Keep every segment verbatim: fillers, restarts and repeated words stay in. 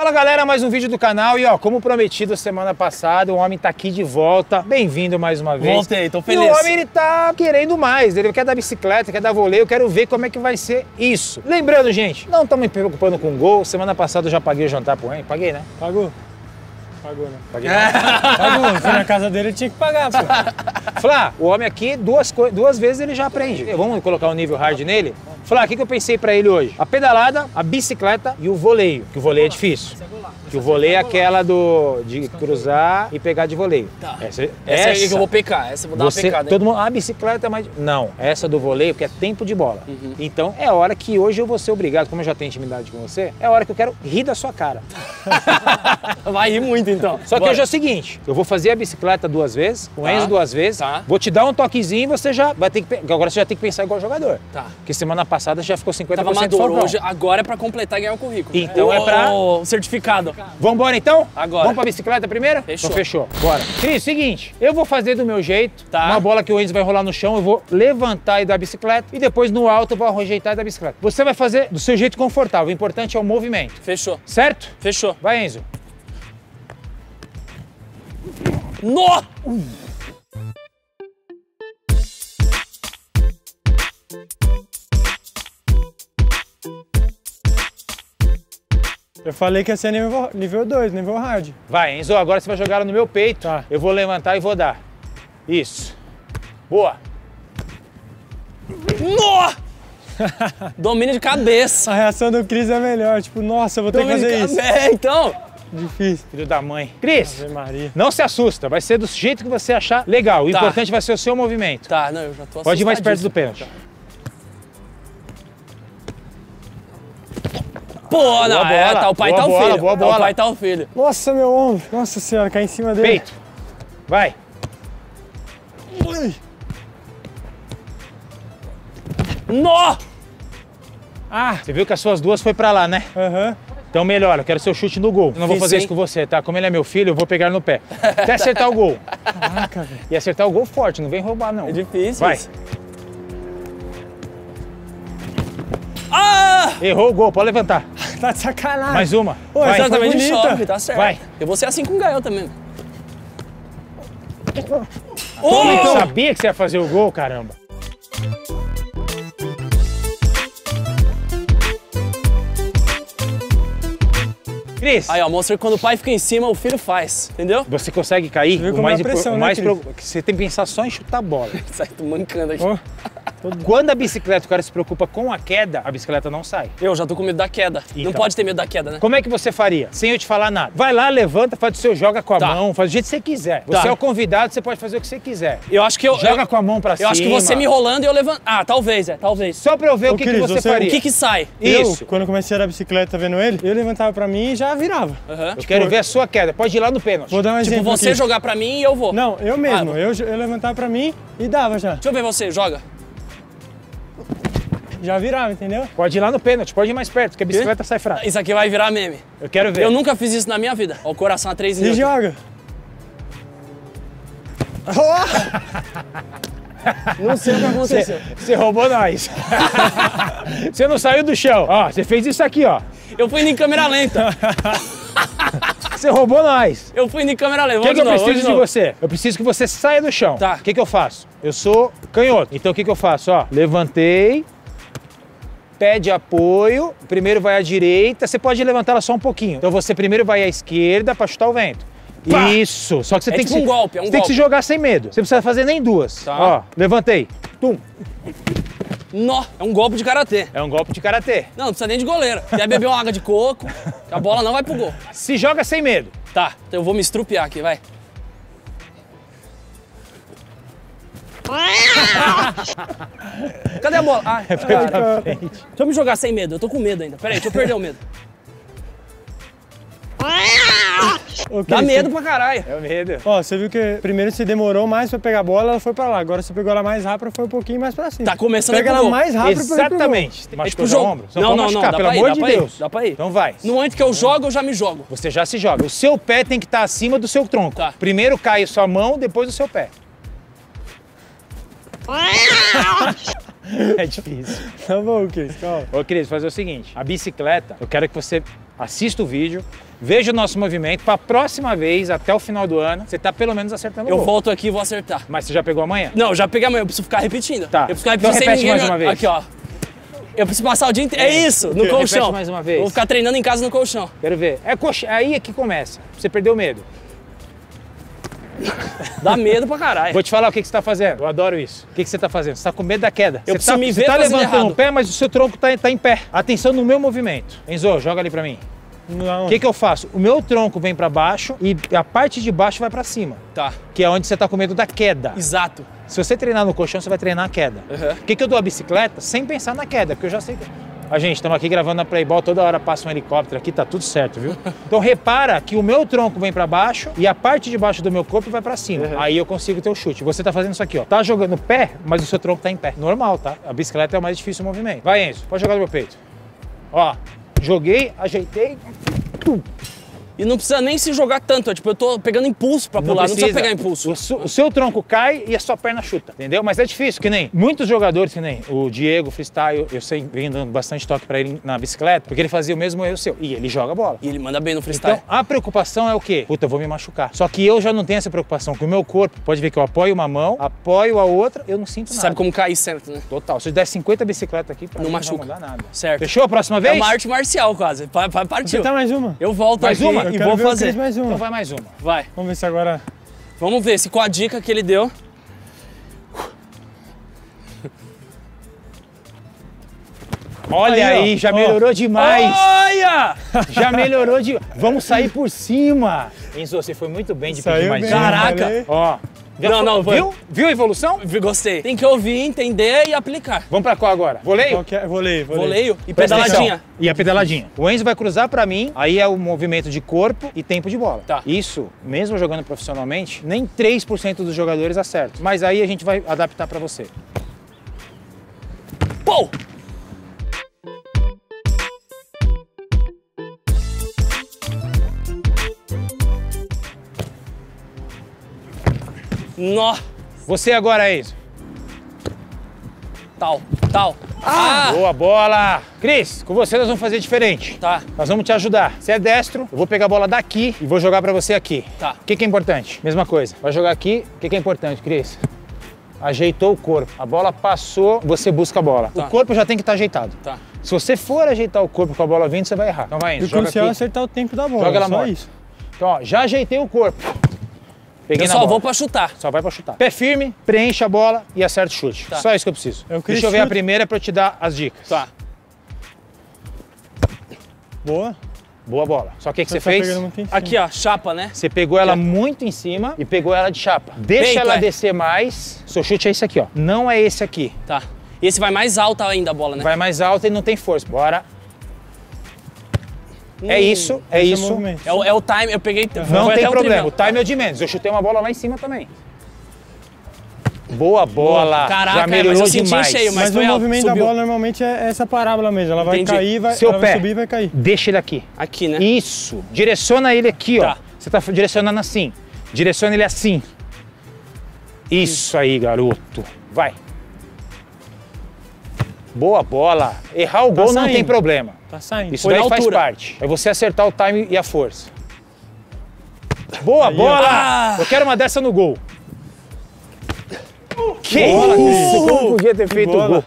Fala galera, mais um vídeo do canal e ó, como prometido semana passada, o homem tá aqui de volta, bem-vindo mais uma vez. Voltei, tô feliz. E o homem ele tá querendo mais, ele quer dar bicicleta, quer dar voleio, eu quero ver como é que vai ser isso. Lembrando, gente, não estamos me preocupando com gol, semana passada eu já paguei o jantar pro homem, paguei, né? Pagou? Pagou, né? Paguei. Não. Pagou, fui na casa dele, tinha que pagar, pô. Flá, o homem aqui, duas, duas vezes ele já aprende. Vamos colocar um nível hard nele? Flá, o que, que eu pensei pra ele hoje? A pedalada, a bicicleta e o voleio. Que o voleio é difícil. Que o voleio é aquela do, de cruzar e pegar de voleio. Tá. Essa, Essa, essa é aí que eu vou pecar, essa eu vou dar você, uma pecada. todo mundo, a bicicleta é mais... Não, essa do voleio, que é tempo de bola. Uhum. Então, é hora que hoje eu vou ser obrigado, como eu já tenho intimidade com você, é hora que eu quero rir da sua cara. Vai rir muito, então. Só que Bora. hoje é o seguinte, eu vou fazer a bicicleta duas vezes, o Tá. Enzo duas vezes, Tá. vou te dar um toquezinho e você já vai ter que... Agora você já tem que pensar igual jogador. Tá. Porque semana passada já ficou cinquenta por Tava cento maduro folgão. hoje, agora é pra completar e ganhar o currículo. Então o, é pra- O certificado. Vambora então? Agora. Vamos pra bicicleta primeiro? Fechou. Então fechou. Bora. Cris, seguinte, eu vou fazer do meu jeito, Tá. uma bola que o Enzo vai rolar no chão, eu vou levantar e dar a bicicleta e depois no alto eu vou ajeitar e dar a bicicleta. Você vai fazer do seu jeito confortável, o importante é o movimento, Fechou. certo? Fechou. Vai, Enzo. Nó! Eu falei que ia ser nível dois, nível hard. Vai, Enzo, agora você vai jogar ela no meu peito, Tá. eu vou levantar e vou dar. Isso. Boa. Nó! Domínio de cabeça. A reação do Cris é melhor, tipo, nossa, eu vou ter que Domínio fazer de isso. cabeça. É, então. Difícil. Filho da mãe. Cris, Ave Maria. não se assusta, vai ser do jeito que você achar legal. O Tá. importante vai ser o seu movimento. Tá, não, eu já tô Pode ir mais perto do assustadíssimo. pênalti. Pô, não, Boa é, bola, tá, o pai boa tá o bola, filho. boa Tá, bola. o pai tá o filho. Nossa, meu ombro. Nossa senhora, cai em cima dele. Peito. Vai. Ui. Nó! Ah, você viu que as suas duas foi pra lá, né? Aham. Então melhor, eu quero seu chute no gol. Eu não vou Difícil, fazer hein? isso com você, tá? Como ele é meu filho, eu vou pegar no pé. Até acertar o gol. Caraca, velho. E acertar o gol forte, não vem roubar, não. É difícil. Vai. isso. Ah! Errou o gol, pode levantar. Tá de sacanagem. Mais uma. Ô, Vai. essa foi Exatamente, bonita. chove, tá certo. Vai. Eu vou ser assim com o Gael também. Eu Oh! sabia que você ia fazer o gol, caramba. Cris, Aí, ó, mostra que quando o pai fica em cima, o filho faz, entendeu? você consegue cair? viu O como é mais, a impor- pressão, o né, mais Cris? pro- que você tem que pensar só em chutar a bola. Sai mancando aqui. Ó. Quando a bicicleta, o cara se preocupa com a queda, a bicicleta não sai. Eu já tô com medo da queda. Não Então. pode ter medo da queda, né? Como é que você faria? Sem eu te falar nada. Vai lá, levanta, faz o seu joga com a Tá. mão, faz do jeito que você quiser. Você Tá. é o convidado, você pode fazer o que você quiser. Eu acho que eu... Joga eu, com a mão pra eu cima. acho que você me rolando e eu levanto... Ah, talvez, é, talvez. Só pra eu ver Ô, o que, que Cris, você, você- faria. O que que sai? Isso. Eu, quando eu comecei a dar bicicleta vendo ele, eu levantava pra mim e já virava. Aham. Eu quero ver a sua queda. Pode ir lá no pênalti. Vou dar um Tipo, exemplo você aqui. jogar pra mim e eu vou. Não, eu mesmo. Ah, eu, eu levantava pra mim e dava já. Deixa eu ver você, joga. Já virava, entendeu? Pode ir lá no pênalti, pode ir mais perto, que a bicicleta sai fraca. Isso aqui vai virar meme. Eu quero ver. Eu nunca fiz isso na minha vida. Ó, o coração a três E mil. joga. Não sei o que aconteceu. Você roubou nós. Você não saiu do chão. Ó, você fez isso aqui, ó. Eu fui em câmera lenta. Você roubou nós. Eu fui em câmera lenta. O que, Vamos que eu de novo, preciso de vamos novo. você? Eu preciso que você saia do chão. Tá. O que, que eu faço? Eu sou canhoto. Então o que, que eu faço? Ó, levantei, pé de apoio, primeiro vai à direita, você pode levantar ela só um pouquinho. Então você primeiro vai à esquerda para chutar o vento. Pá! Isso. Só que você É tem tipo que se, um golpe, é um você tem que se golpe. jogar sem medo. Você não precisa fazer nem duas. Tá. Ó, levantei. Tum. Nó, é um golpe de karatê. É um golpe de karatê. Não, não precisa nem de goleiro. Quer beber uma água de coco, que a bola não vai pro gol. Se joga sem medo. Tá, então eu vou me estrupiar aqui, vai. Cadê a bola? Ai, Foi cara. pra frente. Deixa eu me jogar sem medo, eu tô com medo ainda. Peraí, deixa eu perder o medo. Ô, Dá Cris, medo pra caralho. É o medo. Ó, você viu que primeiro você demorou mais pra pegar a bola, ela foi pra lá. Agora você pegou ela mais rápido, foi um pouquinho mais pra cima. Tá começando a ir Pega pro ela gol. mais rápido pra ir pro gol. Exatamente. Machucou tipo seu jogo. ombro? Você Não, pode não, não, machucar, dá pelo pra ir, amor dá de pra ir, Deus. dá pra ir. Então vai. No momento que eu jogo, eu já me jogo. Você já se joga. O seu pé tem que estar acima do seu tronco. Tá. Primeiro cai a sua mão, depois o seu pé. É difícil. Tá bom, Cris, calma. Ô, Cris, fazer o seguinte. A bicicleta, eu quero que você assista o vídeo, veja o nosso movimento, para a próxima vez, até o final do ano, você tá pelo menos acertando o Eu gol. volto aqui e vou acertar. Mas você já pegou amanhã? Não, já peguei amanhã, eu preciso ficar repetindo. Tá. Eu preciso ficar Então repetindo repete sem ninguém. mais uma vez. Aqui, ó. Eu preciso passar o dia inteiro. É isso, no Repete colchão. mais uma vez. Vou ficar treinando em casa no colchão. Quero ver. É cox... Aí é que começa. Você perdeu o medo. Dá medo pra caralho. Vou te falar o que, que você tá fazendo. Eu adoro isso. O que, que você tá fazendo? Você tá com medo da queda. Eu você preciso tá, me você ver tá fazendo levantando errado. o pé, mas o seu tronco tá, tá em pé. Atenção no meu movimento. Enzo, joga ali pra mim. Não. O que, que eu faço? O meu tronco vem pra baixo e a parte de baixo vai pra cima. Tá. Que é onde você tá com medo da queda. Exato. Se você treinar no colchão, você vai treinar a queda. Uhum. Por que, que eu dou a bicicleta sem pensar na queda? Porque eu já sei que... A gente, estamos aqui gravando na Playball, toda hora passa um helicóptero aqui, tá tudo certo, viu? Então repara que o meu tronco vem pra baixo e a parte de baixo do meu corpo vai pra cima. Uhum. Aí eu consigo ter o chute. Você tá fazendo isso aqui, ó. Tá jogando pé, mas o seu tronco tá em pé. Normal, tá? A bicicleta é o mais difícil movimento. Vai, Enzo, pode jogar no meu peito. Ó, joguei, ajeitei. Tum. E não precisa nem se jogar tanto, tipo, eu tô pegando impulso pra pular, não precisa pegar impulso. O, su, o seu tronco cai e a sua perna chuta, entendeu? Mas é difícil, que nem muitos jogadores, que nem o Diego Freestyle, eu sei, venho dando bastante toque pra ele na bicicleta, porque ele fazia o mesmo erro seu. E ele joga bola. E ele manda bem no freestyle. Então, a preocupação é o quê? Puta, eu vou me machucar. Só que eu já não tenho essa preocupação, que o meu corpo, pode ver que eu apoio uma mão, apoio a outra, eu não sinto Você nada. sabe como cair certo, né? Total. Se eu der cinquenta bicicletas aqui, pra Não mim machuca. não vai mudar nada. Certo. Fechou a próxima vez? É uma arte marcial quase. Vai, vai, partiu. Você tá mais uma? Eu volto Mais aqui uma? Eu e quero vou ver o fazer. Cris mais uma. Então vai mais uma. Vai. Vamos ver se agora... Vamos ver se com a dica que ele deu... Olha aí, Aí, ó. já Ó. melhorou demais. Olha! Já melhorou de... Vamos sair por cima. Enzo, você foi muito bem de pedir Saiu mais bem, uma. Caraca. falei. Ó. já Não, foi- não, foi- Viu? Viu a evolução? Gostei. Tem que ouvir, entender e aplicar. Vamos pra qual agora? Voleio? Qual que é? Voleio, voleio. Voleio e Presta pedaladinha. atenção. E a pedaladinha. O Enzo vai cruzar pra mim, aí é o movimento de corpo e tempo de bola. Tá. Isso, mesmo jogando profissionalmente, nem três por cento dos jogadores acertam. Mas aí a gente vai adaptar pra você. Pô! Nó! Você agora, Enzo. Tal, tal. Ah! Boa bola! Cris, com você nós vamos fazer diferente. Tá, Nós vamos te ajudar. Você é destro, eu vou pegar a bola daqui e vou jogar pra você aqui. tá. O que, que é importante? Mesma coisa. Vai jogar aqui. O que, que é importante, Cris? Ajeitou o corpo. A bola passou, você busca a bola. Tá. O corpo já tem que estar ajeitado. Tá. Se você for ajeitar o corpo com a bola vindo, você vai errar. Então vai, E Enzo, o joga crucial é aqui. acertar o tempo da bola, Joga ela só morta. isso. Então, ó, já ajeitei o corpo. Peguei Eu na só bola. vou pra chutar. Só vai pra chutar. Pé firme, preenche a bola e acerta o chute. Tá. Só isso que eu preciso. Eu quis Deixa eu ver a chute. primeira pra eu te dar as dicas. Tá. Boa. Boa bola. Só que o que Você você tá fez? pegando muito em cima. Aqui, ó, chapa, né? Você pegou ela muito em cima e pegou ela de chapa. Deixa Peito, ela é. descer mais. Seu chute é esse aqui, ó. Não é esse aqui. Tá. E esse vai mais alto ainda a bola, né? Vai mais alta e não tem força. Bora. É Hum, isso, é Esse isso. movimento. É o, é o time, eu peguei. Não foi tem até um problema. O trivela. time é o de menos. Eu chutei uma bola lá em cima também. Boa bola. Caraca, Já é, melhorou mas eu senti demais. cheio, Mas, Mas o foi alto, movimento da subiu. bola normalmente é essa parábola mesmo. Ela vai Entendi. cair, vai, Seu ela pé. vai subir e vai cair. Deixa ele aqui. Aqui, né? Isso. Direciona ele aqui, ó. Tá. Você tá direcionando assim. Direciona ele assim. Isso aí, garoto. Vai. Boa bola. Errar o gol não saindo. tem problema. Tá saindo. Isso Foi daí na faz altura. parte. É você acertar o time e a força. Boa Aí, ó. bola! Ah! Eu quero uma dessa no gol. Que bola, isso! Cris. Como podia ter Que feito o bola. gol?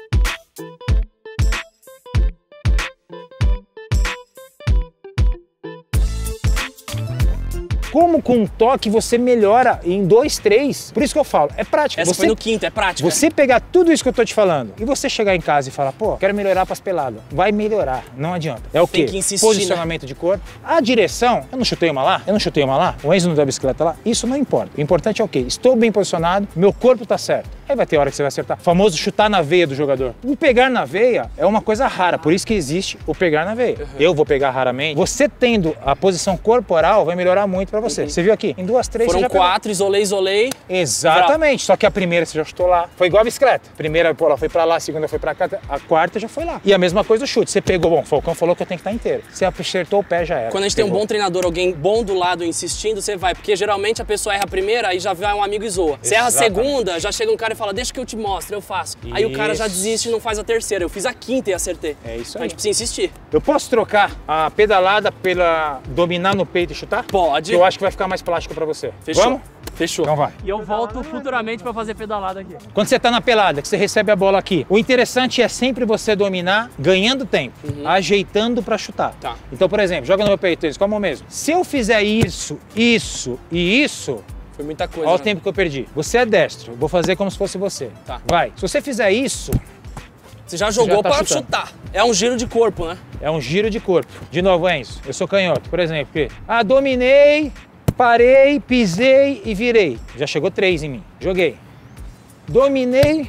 Como com um toque você melhora em dois, três? Por isso que eu falo, é prática. Essa você, foi no quinto, é prática. você pegar tudo isso que eu tô te falando e você chegar em casa e falar, pô, quero melhorar pras peladas. Vai melhorar, não adianta. É o Tem quê? que insistir, Posicionamento de corpo. A direção, eu não chutei uma lá? Eu não chutei uma lá? O Enzo não deu a bicicleta lá? Isso não importa. O importante é o quê? Estou bem posicionado, meu corpo tá certo. Aí vai ter hora que você vai acertar. O famoso chutar na veia do jogador. O pegar na veia é uma coisa rara, por isso que existe o pegar na veia. Eu vou pegar raramente. Você tendo a posição corporal vai melhorar muito pra você. Você viu aqui? Em duas, três, Foram você já pegou. quatro, isolei, isolei. Exatamente, só que a primeira você já chutou lá. Foi igual a bicicleta. Primeira bola foi pra lá, a segunda foi pra cá, a quarta já foi lá. E a mesma coisa do chute. Você pegou, bom, o Falcão falou que eu tenho que estar inteiro. Você acertou o pé, já era. Quando a gente tem um Pegou. bom treinador, alguém bom do lado insistindo, você vai. Porque geralmente a pessoa erra a primeira, aí já vai um amigo e zoa. Você erra a Exatamente. segunda, já chega um cara cara e fala, deixa que eu te mostro, eu faço. Isso. Aí o cara já desiste e não faz a terceira. Eu fiz a quinta e acertei. É isso aí. aí. A gente precisa insistir. Eu posso trocar a pedalada pela dominar no peito e chutar? Pode. Eu acho que vai ficar mais plástico pra você. Fechou. Vamos? Fechou. Então vai. E eu volto futuramente pra fazer pedalada aqui. Quando você tá na pelada, que você recebe a bola aqui, o interessante é sempre você dominar ganhando tempo, uhum. ajeitando pra chutar. Tá. Então, por exemplo, joga no meu peito isso, como mesmo. Se eu fizer isso, isso e isso... Foi muita coisa. Olha né? o tempo que eu perdi. Você é destro, vou fazer como se fosse você. Tá. Vai. Se você fizer isso... Você já jogou você já tá pra chutando. chutar. É um giro de corpo, né? É um giro de corpo. De novo, Enzo, eu sou canhoto, por exemplo. Ah, dominei, parei, pisei e virei. Já chegou três em mim. Joguei. Dominei.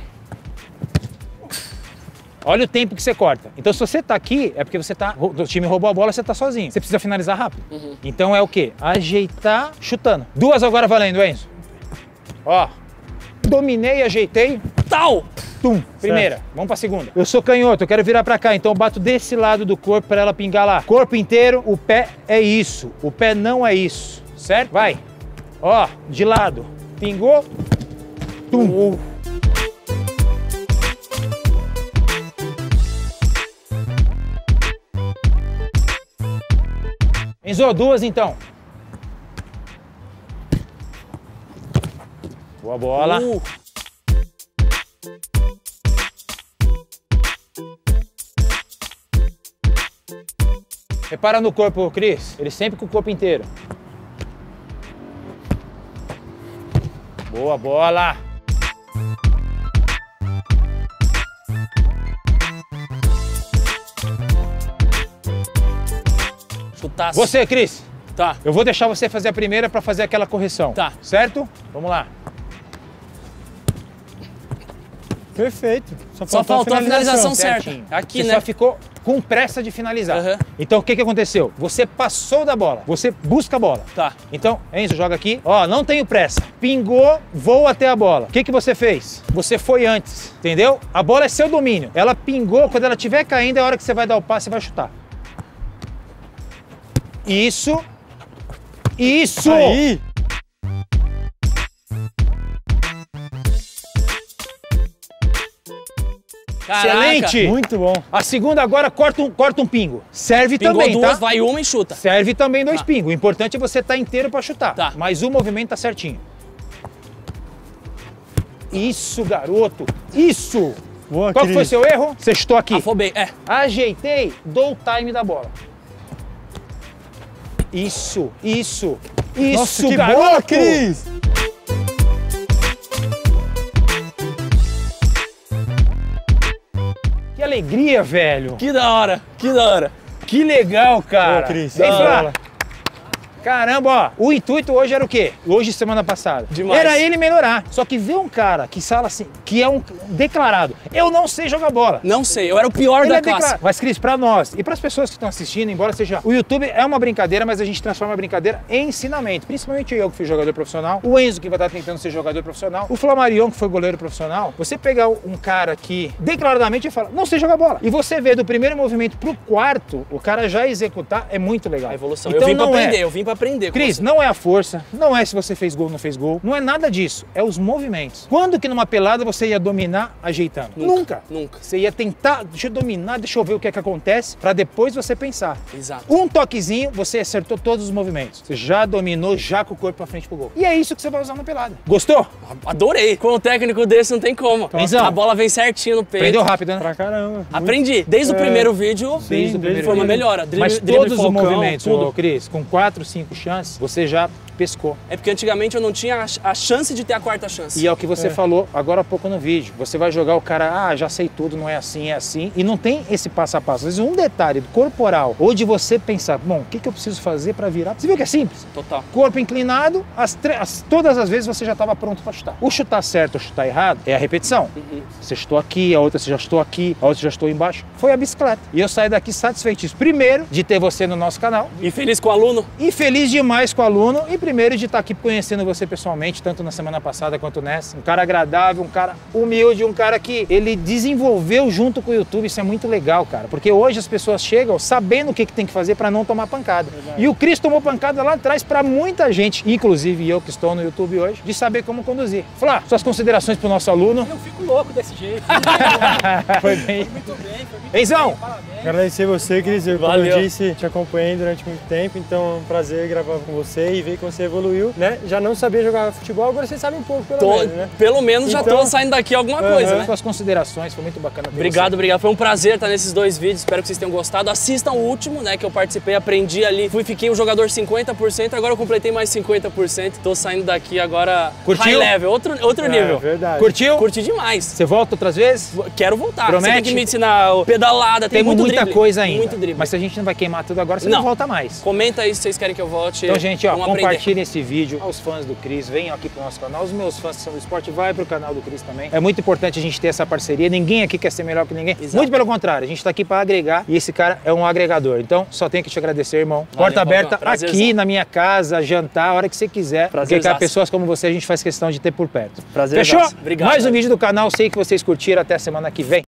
Olha o tempo que você corta. Então, se você tá aqui, é porque você tá... O time roubou a bola, você tá sozinho. Você precisa finalizar rápido. Uhum. Então é o quê? Ajeitar, chutando. Duas agora valendo, Enzo. Ó. Dominei, ajeitei. Tal! Tum, primeira. Certo. Vamos pra segunda. Eu sou canhoto, eu quero virar pra cá, então eu bato desse lado do corpo pra ela pingar lá. Corpo inteiro, o pé é isso. O pé não é isso, certo? Vai. Ó, de lado. Pingou. Tum. Uh. Enzo, duas então. Boa bola. Uh. Repara no corpo, Cris. Ele sempre com o corpo inteiro. Boa bola. Chutaço. Você, Cris. Tá. Eu vou deixar você fazer a primeira para fazer aquela correção. Tá. Certo? Vamos lá. Perfeito. Só, só faltou a finalização certa. Certinho. Aqui, você né? só ficou com pressa de finalizar. Uhum. Então o que, que aconteceu? Você passou da bola. Você busca a bola. Tá. Então, Enzo, joga aqui. Ó, não tenho pressa. Pingou, voa até a bola. O que, que você fez? Você foi antes. Entendeu? A bola é seu domínio. Ela pingou. Quando ela estiver caindo, é a hora que você vai dar o passe e vai chutar. Isso. Isso! Aí! Caraca. Excelente! Muito bom. A segunda agora corta um, corta um pingo. Serve Pingou também, duas, tá? vai uma e chuta. Serve também dois Tá. pingos. O importante é você estar inteiro para chutar. Tá. Mas o movimento tá certinho. Isso, garoto. Isso! Boa, Qual Cris. foi seu erro? Você chutou aqui. Afobei, é. Ajeitei, dou o time da bola. Isso, isso, isso, Nossa, que garoto! bola, Cris! Que alegria, velho. Que da hora, que da hora. Que legal, cara. Pô, Cris, Vem da pra- hora. Caramba, ó, o intuito hoje era o quê? Hoje, semana passada. Demais. Era ele melhorar. Só que ver um cara que fala assim, que é um declarado, eu não sei jogar bola. Não sei, eu era o pior Ele da é classe. declarado. Mas, Cris, pra nós e pras pessoas que estão assistindo, embora seja... O YouTube é uma brincadeira, mas a gente transforma a brincadeira em ensinamento. Principalmente eu, que fui jogador profissional, o Enzo, que vai estar tentando ser jogador profissional, o Flamarion, que foi goleiro profissional. Você pegar um cara que declaradamente fala, não sei jogar bola. E você vê do primeiro movimento pro quarto, o cara já executar, é muito legal. A evolução. Então, eu vim pra não é. aprender, eu vim pra aprender. com Cris, você. não é a força, não é se você fez gol ou não fez gol, não é nada disso, é os movimentos. Quando que numa pelada você ia dominar ajeitando? Nunca, nunca. Você ia tentar, deixa eu dominar, deixa eu ver o que é que acontece, pra depois você pensar. Exato. Um toquezinho, você acertou todos os movimentos. Você já dominou, já com o corpo pra frente pro gol. E é isso que você vai usar na pelada. Gostou? Adorei. Com um técnico desse não tem como. Enzão. A bola vem certinho no peito. Aprendeu rápido, né? Pra caramba. Aprendi. Desde o É. primeiro vídeo, Sim, Desde o desde primeiro foi uma vídeo. melhora. Drible- Mas drible todos os falcão, movimentos, tudo. ô, Cris, com quatro, cinco chances, você já pescou. É porque antigamente eu não tinha a- a chance de ter a quarta chance. E é o que você falou agora há pouco no vídeo. Você vai jogar o cara, ah, já sei tudo, não é assim, é assim. E não tem esse passo a passo. Às vezes um detalhe corporal, ou de você pensar, bom, o que, que eu preciso fazer para virar? Você viu que é simples? Total. Corpo inclinado, as tre- as- todas as vezes você já estava pronto para chutar. O chutar certo ou chutar errado é a repetição. Uhum. Você chutou aqui, a outra você já chutou aqui, a outra você já chutou embaixo. Foi a bicicleta. E eu saí daqui satisfeitíssimo. Primeiro, de ter você no nosso canal. E feliz com o aluno? E feliz feliz demais com o aluno e primeiro de estar aqui conhecendo você pessoalmente, tanto na semana passada quanto nessa. Um cara agradável, um cara humilde, um cara que ele desenvolveu junto com o YouTube. Isso é muito legal, cara, porque hoje as pessoas chegam sabendo o que, que tem que fazer para não tomar pancada. Verdade. E o Cris tomou pancada lá atrás para muita gente, inclusive eu que estou no YouTube hoje, de saber como conduzir. Flá, suas considerações para o nosso aluno. Eu fico louco desse jeito. Foi bem. Foi muito bem, foi muito Enzão. bem. Parabéns. Agradecer você, Cris. Eu, como Valeu. eu disse, te acompanhei durante muito tempo, então é um prazer gravar com você e ver que você evoluiu, né? Já não sabia jogar futebol, agora você sabe um pouco, pelo Tô, menos, né? Pelo menos já Então- tô saindo daqui alguma coisa, né? Suas considerações, foi muito bacana ter Obrigado, você. obrigado. Foi um prazer estar nesses dois vídeos. Espero que vocês tenham gostado. Assistam o último, né? Que eu participei, aprendi ali. Fui, fiquei um jogador cinquenta por cento, agora eu completei mais cinquenta por cento. Tô saindo daqui agora Curtiu? high level, outro, outro É, nível. verdade. Curtiu? Curti demais. Você volta outras vezes? Quero voltar. Promete? Você tem que me ensinar o pedalada, tem Temos muito muita drible. coisa ainda. Muito drible. Mas se a gente não vai queimar tudo agora, você não, Não. volta mais. Comenta aí se vocês querem que eu volte. Então, gente, ó, Vamos aprender. compartilhem esse vídeo. Aos fãs do Cris, venham aqui pro nosso canal. Os meus fãs que são do esporte, vai pro canal do Cris também. É muito importante a gente ter essa parceria. Ninguém aqui quer ser melhor que ninguém. Exato. Muito pelo contrário, a gente tá aqui para agregar e esse cara é um agregador. Então, só tenho que te agradecer, irmão. Valeu, Porta aberta Falcão. Prazerzão. aqui na minha casa, jantar, a hora que você quiser. Porque, Prazerzaço. cara, pessoas como você a gente faz questão de ter por perto. Prazerzaço. Fechou? Obrigado, Mais um velho. vídeo do canal. Sei que vocês curtiram. Até a semana que vem.